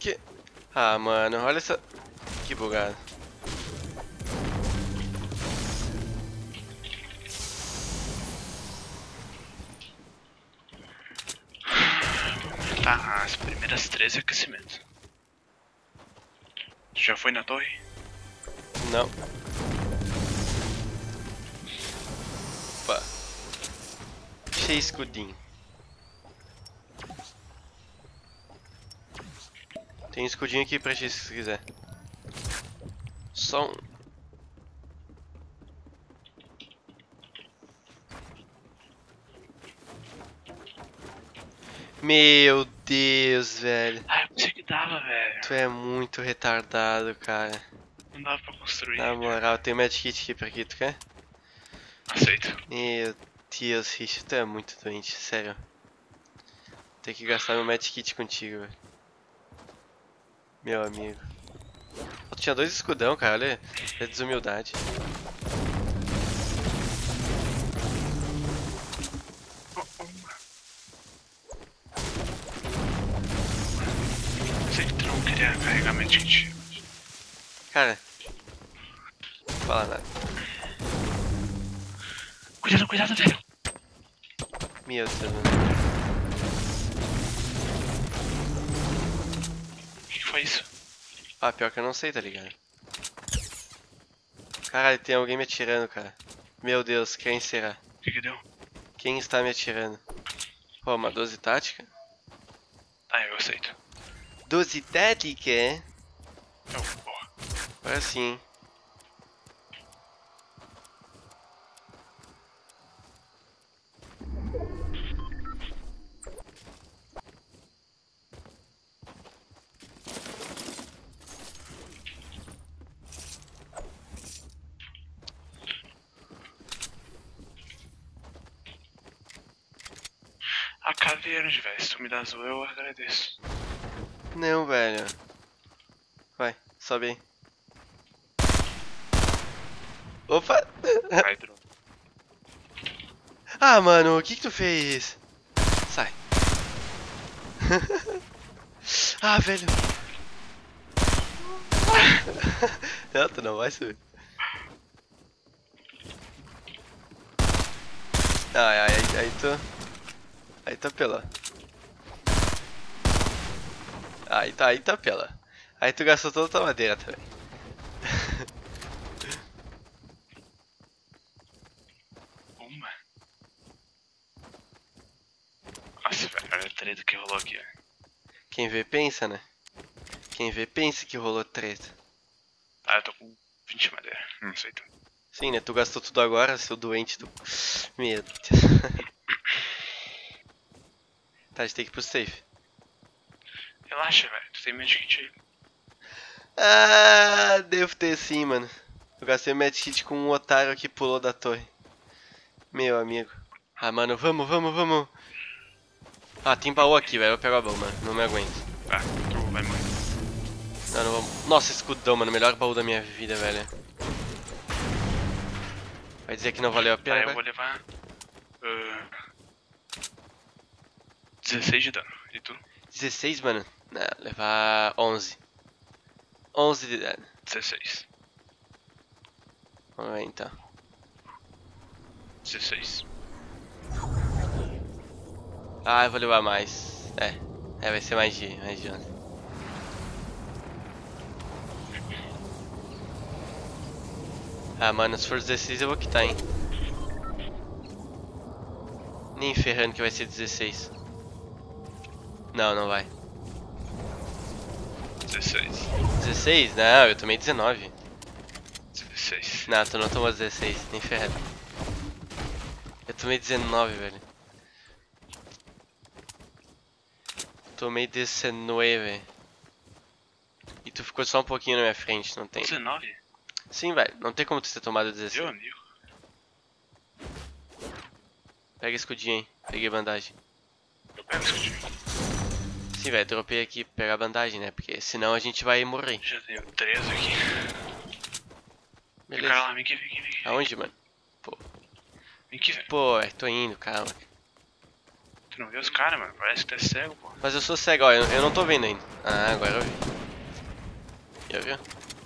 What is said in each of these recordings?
que... Ah, mano, olha essa... Que bugado. Tá, as primeiras 13 aquecimentos. Tu já foi na torre? Não. Opa. Achei escudinho. Tem um escudinho aqui pra ti se quiser. Só um. Meu Deus, velho. Ah, eu pensei que dava, velho. Tu é muito retardado, cara. Não dava pra construir. Na moral, tem um medkit aqui pra aqui, tu quer? Aceito. Meu Deus, Rich, tu é muito doente, sério. Tem que gastar meu medkit contigo, velho. Meu amigo. Tu tinha 2 escudão, cara, olha. É desumildade. Sei que tu não queria carregar medkit. Cara. Não fala nada. Cuidado, cuidado, velho. Meu Deus, mano. O que foi isso? Ah, pior que eu não sei, tá ligado? Caralho, tem alguém me atirando, cara. Meu Deus, quem será? O que deu? Quem está me atirando? Pô, uma 12 tática? Ah, eu aceito. 12 tática? Então, boa. Agora sim, hein? A caveira, velho. Se tu me dá azul, eu agradeço. Não, velho. Vai, sobe aí. Opa! Vai, drone. Ah, mano, o que tu fez? Sai. Ah, velho. Não, tu não vai subir. Ai, ai, aí tu apelou. Aí tu apela. Aí tu gastou toda a tua madeira também. Uma. Nossa, velho. Olha a treta que rolou aqui. Quem vê pensa, né? Quem vê pensa que rolou treta. Ah, eu tô com 20 madeira. Não aceito. Sim, né? Tu gastou tudo agora, seu doente do... Meu Deus. Tá, a gente tem que ir pro safe. Relaxa, velho. Tu tem medkit aí. Ah, devo ter sim, mano. Eu gastei o medkit com um otário que pulou da torre. Meu amigo. Ah, mano, vamos. Ah, tem baú aqui, velho. Eu pego a baú, mano. Não me aguento. Ah, tu vai morrer. Não vamos. Nossa, escudão, mano. Melhor baú da minha vida, velho. Vai dizer que não valeu a pena, Tá, eu vai? vou levar... 16 de dano. E tu? 16, mano? Não, levar 11. 11 de dano. 16. Vamos ver então. 16. Ah, eu vou levar mais. Vai ser mais de 11. Ah, mano, se for 16 eu vou quitar, hein. Nem ferrando que vai ser 16. Não, não vai. 16. 16? Não, eu tomei 19. 16. Não, tu não tomou 16, nem ferrando. Eu tomei 19, velho. Tomei 19. E tu ficou só um pouquinho na minha frente, não tem. 19? Sim, velho, não tem como tu ter tomado 16. Meu amigo. Pega escudinho aí, peguei bandagem. Eu pego esse escudinho. Sim, velho, dropei aqui pra pegar bandagem, né? Porque senão a gente vai morrer. Já tenho 13 aqui. Beleza. Fica lá, vem aqui. Aonde, mano? Vem aqui, velho. Pô, tô indo, calma. Tu não vê os caras, mano? Parece que tu é cego, pô. Mas eu sou cego, ó, eu não tô vendo ainda. Ah, agora eu vi. Já viu?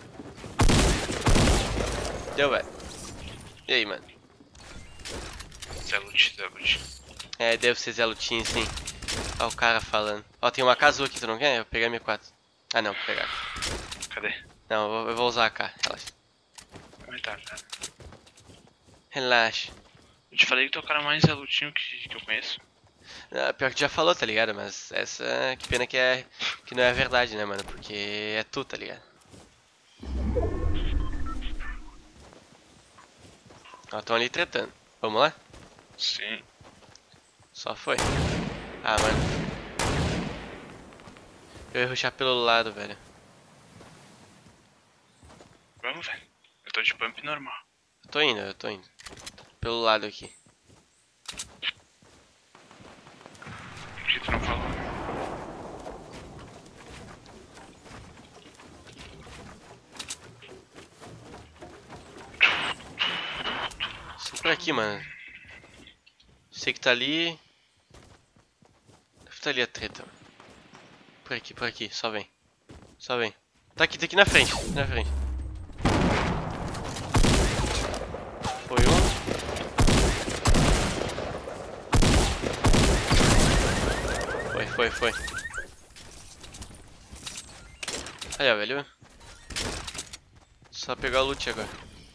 Deu, velho. E aí, mano? Zé Lute, Zé Lute. É, deve ser Zé Lutinho, sim. Ó o cara falando. Ó, tem uma AK azul aqui, tu não quer? Eu vou pegar M4. Ah, não, vou pegar. Cadê? Não, eu vou usar a AK, relaxa. Como tá, cara? Relaxa. Eu te falei que tu é o cara mais Zé Lutinho que eu conheço. Ah, pior que tu já falou, tá ligado? Mas essa, que pena que não é verdade, né, mano? Porque é tu, tá ligado? Ó, tão ali tretando. Vamos lá? Sim. Só foi. Ah, mano. Eu ia rushar pelo lado, velho. Vamos, velho. Eu tô de pump normal. Eu tô indo. Pelo lado aqui. Por que tu não falou? Sempre por aqui, mano. Sei que tá ali. Deve tá ali a treta. Por aqui, só vem. Só vem. Tá aqui na frente, na frente. Foi um. Foi. Aí, ó, velho. Só pegar o loot agora.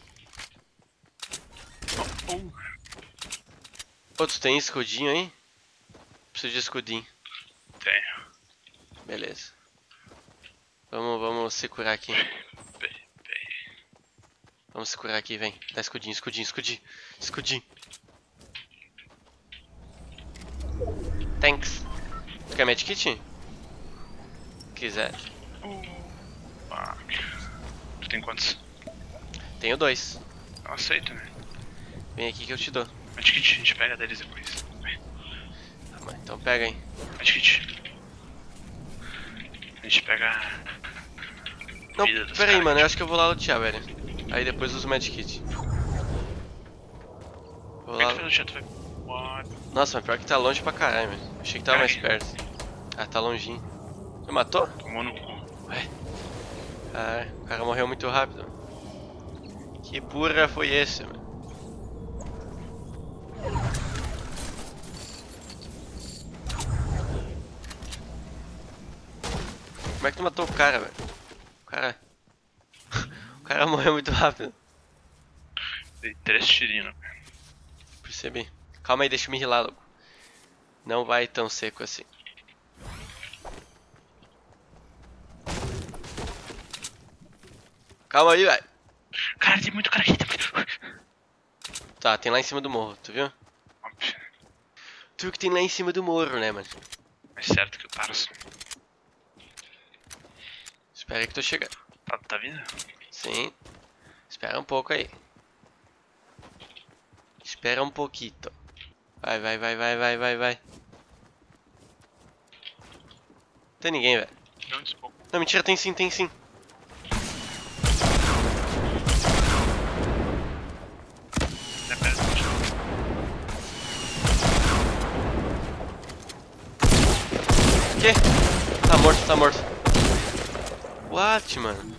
Pô, tu tem escudinho aí? Preciso de escudinho. Tenho. Beleza. Vamos se curar aqui. Vamos se curar aqui, vem. Dá escudinho. Thanks. Tu quer medkit? Quiser. Fuck. Tu tem quantos? Tenho 2. Eu aceito, né? Vem aqui que eu te dou. Medkit, a gente pega deles depois. Vai. Tá bom, então pega aí. Medkit. A gente pega Não, vida dos pera aí, caras. mano. Eu acho que eu vou lá lutear, velho. Aí depois uso o medkit. Vou Como é que lá. tu vai lutear? Tu vai... What? Nossa, mas pior que tá longe pra caralho, velho. Achei que tava mais perto. Ah, tá longinho. Você matou? Tomou no cu. Ué. Ah, o cara morreu muito rápido. Que burra foi esse, mano? Como é que tu matou o cara, velho? O cara... o cara morreu muito rápido. Dei 3 tirinhos. Percebi. Calma aí, deixa eu me rilar logo. Não vai tão seco assim. Calma aí, velho. Cara, tem muito cara aqui. Tem muito... Tá, tem lá em cima do morro, tu viu? Óbvio. Tu viu que tem lá em cima do morro, né, mano? Mais certo que o Tarso. Espera aí que tô chegando. Tá vindo? Sim. Espera um pouco aí. Espera um pouquinho. Vai. Tem ninguém, velho. Não despou. Não, mentira, tem sim. É perto. Que? Tá morto. What, mano?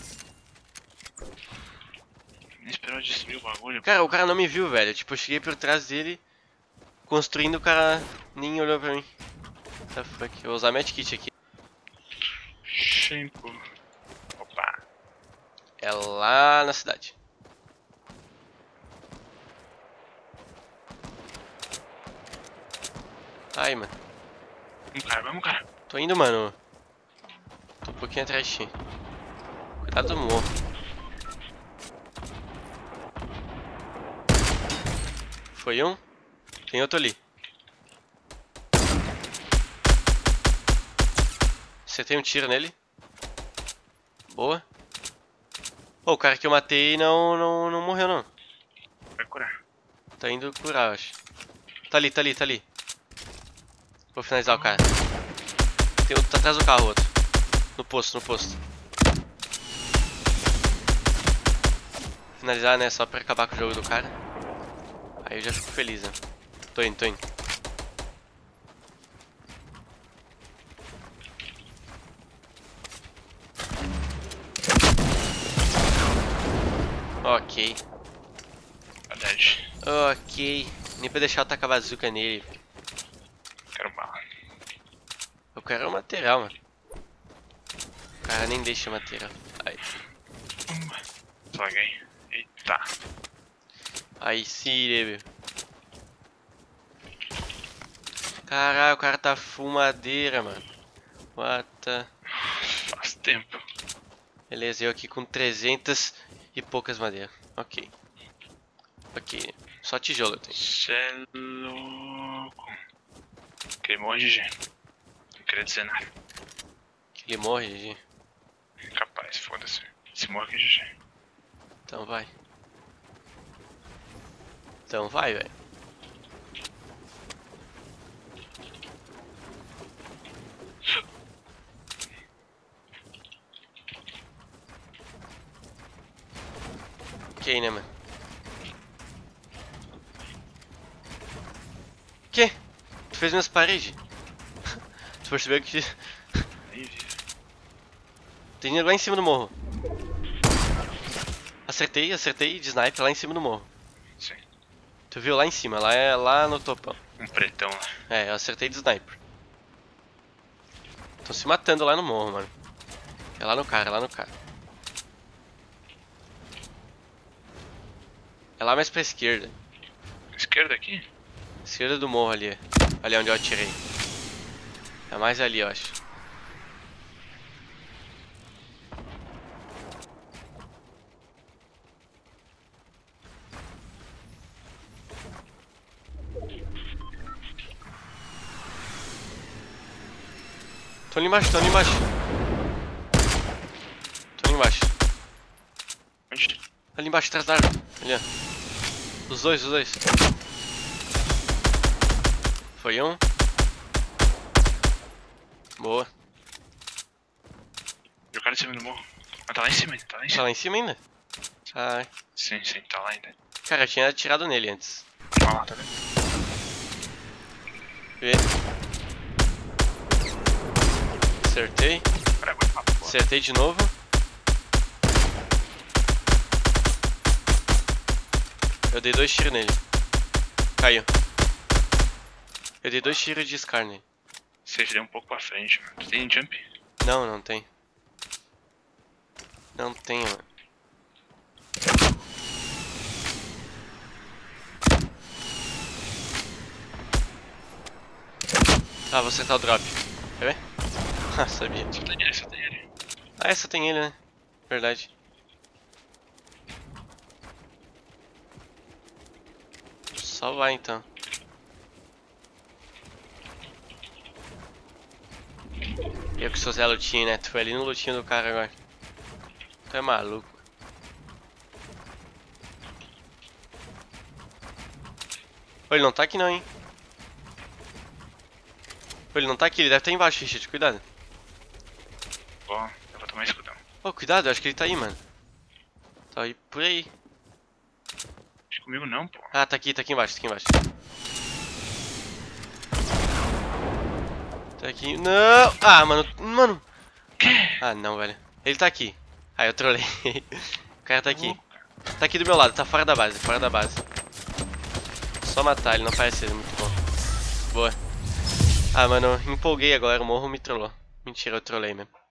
Nem esperou destruir o bagulho. Cara, o cara não me viu, velho. Tipo, eu cheguei por trás dele, construindo, o cara nem olhou pra mim. What the fuck? Eu vou usar medkit aqui. Shampoo. Opa. É lá na cidade. Ai, mano. Vamos, cara. Tô indo, mano. Tô um pouquinho atrás de ti. Cuidado do morro. Foi um. Tem outro ali. Você tem um tiro nele. Boa. Oh, o cara que eu matei não morreu, não. Vai curar. Tá indo curar, eu acho. Tá ali. Vou finalizar o cara. Tem outro, tá atrás do carro, outro. No posto. Finalizar, né? Só pra acabar com o jogo do cara. Aí eu já fico feliz, né? Tô indo. Ok. A Dead. Ok. Nem pra deixar eu tacar bazuca nele. Quero bala. Eu quero o material, mano. O cara nem deixa o material. Aí. Slaguei. Eita. Aí sim, meu. Caralho, o cara tá full madeira, mano. What the... Faz tempo. Beleza, eu aqui com 300 e poucas madeiras. Ok. Ok. Só tijolo eu tenho. Cê é louco. Queimou, GG. Não queria dizer nada. Que ele morre, GG. Capaz, foda-se. Se morre, GG. Então vai. Então vai, velho. Ok, né, mano? Que? Tu fez minhas paredes? Tu percebeu que... Nem vi. Tem lá em cima do morro. Acertei de sniper lá em cima do morro. Sim. Tu viu lá em cima, lá é lá no topão. Um pretão lá. É, eu acertei de sniper. Tô se matando lá no morro, mano. É lá no cara, é lá no cara. É lá mais pra esquerda. Esquerda aqui? Esquerda do morro ali. Ali onde eu atirei. É mais ali, eu acho. Tô ali embaixo, tô ali embaixo. Tô ali embaixo. Onde? Ali embaixo, atrás da árvore. Ali, ó. Os dois, os dois. Foi um. Boa. E o cara em cima do morro. Ah, tá lá em cima ainda, tá lá em Tá cima. lá em cima ainda? Ai. Sim, sim, tá lá ainda. Cara, eu tinha atirado nele antes. Olha lá, tá vendo? Vê. Acertei. Cara, muito papo, pô. Acertei de novo. Eu dei 2 tiros nele. Caiu. Eu dei 2 tiros de Scar nele. Você deu um pouco pra frente, mano. Tu tem jump? Não, não tem. Não tem, mano. Ah, vou acertar o drop. Quer ver? Ah, sabia. Só tem ele, só tem ele. Ah, essa tem ele, né? Verdade. Só vai então. Eu que sou Zé Lutinho, né? Tu foi ali no lutinho do cara agora. Tu é maluco. Ô, ele não tá aqui não, hein? Ô, ele não tá aqui, ele deve estar embaixo, Richard, cuidado. Bom, eu vou tomar escudão. Ô, cuidado, eu acho que ele tá aí, mano. Tá aí, por aí. Acho que comigo não, pô. Ah, tá aqui embaixo, tá aqui embaixo. Tá aqui, não! Ah, mano. Ah, não, velho. Ele tá aqui. Ah, eu trolei. O cara tá aqui. Tá aqui do meu lado, tá fora da base, fora da base. Só matar, ele não parece ser muito bom. Boa. Ah, mano, empolguei agora, o morro me trollou. Mentira, eu trolei mesmo.